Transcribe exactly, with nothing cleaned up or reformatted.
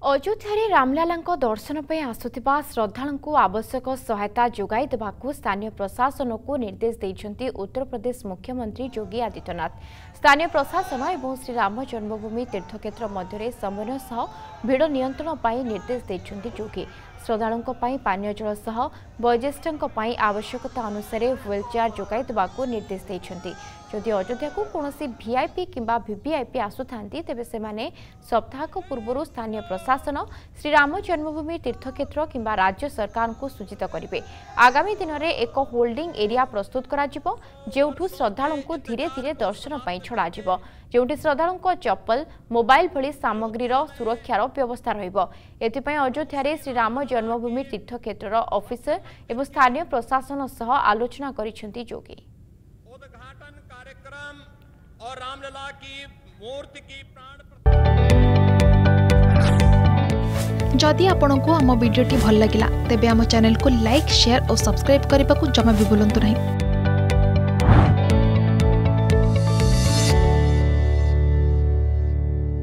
अयोध्या रामलाला दर्शन पर आसुथिबा श्रद्धालुଙ୍କୁ आवश्यक सहायता जोगाई देबाकू स्थानीय प्रशासन को निर्देश देइछन्ति उत्तर प्रदेश मुख्यमंत्री योगी आदित्यनाथ। स्थानीय प्रशासन एवं श्री राम जन्मभूमि तीर्थक्षेत्र मध्य समन्वय सह भिड़ नियंत्रण पर निर्देश देइछन्ति योगी। श्रद्धालुଙ୍କ ପାଇଁ पानीय जल सह वयोज्येष्ठଙ୍କ ପାଇଁ आवश्यकता अनुसार व्हीलचेयर जोगाई देबाकू निर्देश देइछन्ति। जदि अयोध्या को कौनसी वीआईपी किंबा वीवीआईपी आसुथांती तेबे सेमाने सप्ताहक पूर्व स्थानीय प्रशासन श्री राम जन्मभूमि तीर्थक्षेत्र किंबा राज्य सरकार को सूचित करेंगे। आगामी दिन में एक होल्डिंग एरिया प्रस्तुत करा जिवो, जेउठु श्रद्धालुं को धीरे धीरे दर्शन पर छड़ा जिवो, जेउठी श्रद्धालुं चप्पल मोबाइल भली सामग्रीर सुरक्षार व्यवस्था रहिबो। एथिपई अयोध्या श्री राम जन्मभूमि तीर्थक्षेत्र ऑफिसर एवं स्थानीय प्रशासन सह आलोचना करिसेंति योगी। उद्घाटन कार्यक्रम और रामलला की मूर्ति की प्राण जदि आपंक आम भिडी भल लगा तेब आम चैनल को लाइक शेयर और सब्सक्राइब करने को जमा भी भूलु नहीं।